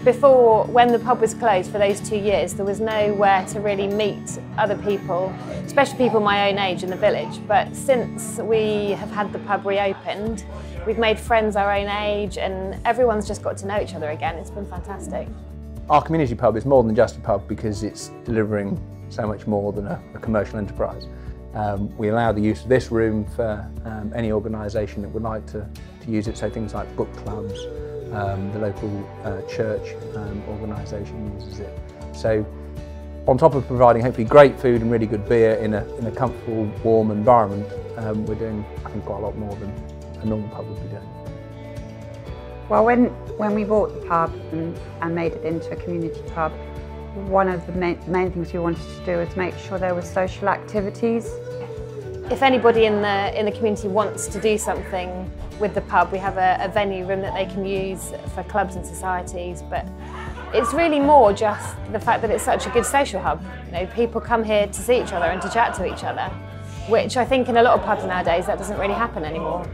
Before, when the pub was closed for those 2 years, there was nowhere to really meet other people, especially people my own age in the village. But since we have had the pub reopened, we've made friends our own age and everyone's just got to know each other again. It's been fantastic. Our community pub is more than just a pub because it's delivering so much more than a commercial enterprise. We allow the use of this room for any organisation that would like to use it, so things like book clubs, the local church organisation uses it. So on top of providing hopefully great food and really good beer in a comfortable, warm environment, we're doing, I think, quite a lot more than a normal pub would be doing. Well, when we bought the pub and made it into a community pub, one of the main things we wanted to do was make sure there were social activities. If anybody in the community wants to do something with the pub, we have a venue room that they can use for clubs and societies, but it's really more just the fact that it's such a good social hub. You know, people come here to see each other and to chat to each other, which I think in a lot of pubs nowadays that doesn't really happen anymore.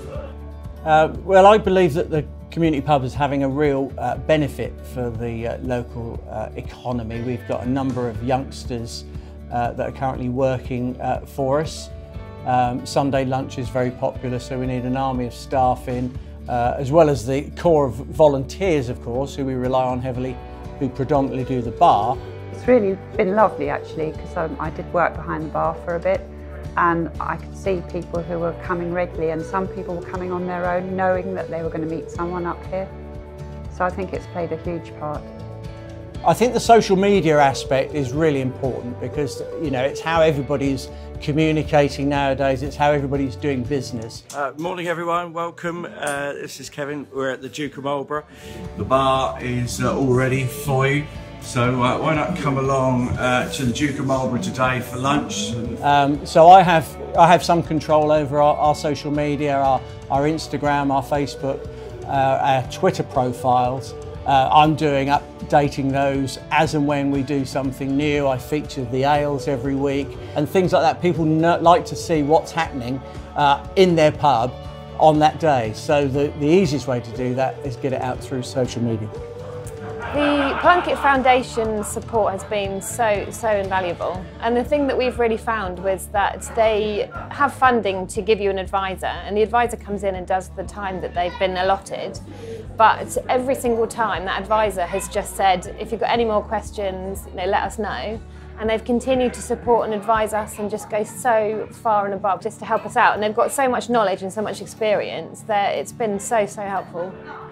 Well, I believe that the community pub is having a real benefit for the local economy. We've got a number of youngsters that are currently working for us. Sunday lunch is very popular, so we need an army of staff in, as well as the core of volunteers, of course, who we rely on heavily, who predominantly do the bar. It's really been lovely, actually, because I did work behind the bar for a bit, and I could see people who were coming regularly, and some people were coming on their own, knowing that they were going to meet someone up here. So I think it's played a huge part. I think the social media aspect is really important because, you know, it's how everybody's communicating nowadays, it's how everybody's doing business. Morning everyone, welcome. This is Kevin, we're at the Duke of Marlborough. The bar is all ready for you, so why not come along to the Duke of Marlborough today for lunch. So I have some control over our social media, our Instagram, our Facebook, our Twitter profiles. I'm updating those as and when we do something new. I feature the ales every week and things like that. People like to see what's happening in their pub on that day. So the easiest way to do that is get it out through social media. The Plunkett Foundation support has been so invaluable, and the thing that we've really found was that they have funding to give you an advisor, and the advisor comes in and does the time that they've been allotted, but every single time that advisor has just said, if you've got any more questions, let us know. And they've continued to support and advise us and just go so far and above just to help us out, and they've got so much knowledge and so much experience that it's been so helpful.